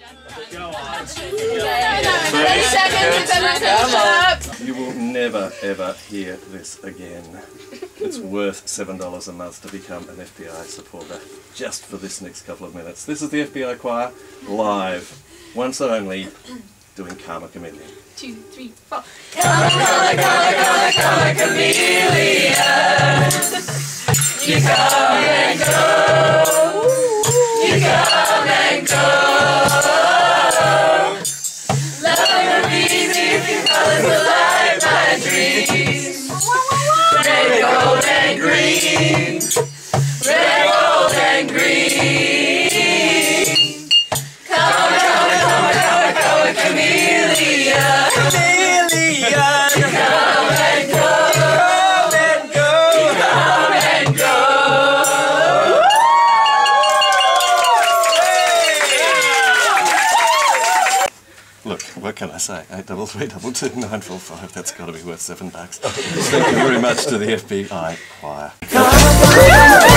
Go on. 30 seconds, shut up. You will never ever hear this again. It's worth $7 a month to become an FBI supporter just for this next couple of minutes. This is the FBI Choir live, once only, doing Karma Chameleon. 2, 3, 4. Karma Chameleon. You come and go. You come and go. Love will be if you colors will light my dreams. Red, gold, and green. Red, gold, and green. Come, chameleon. Chameleon. Come and go. Come and go. Come and go. Look, what can I say? 833 945. That's got to be worth $7. Thank you very much to the FBI Choir.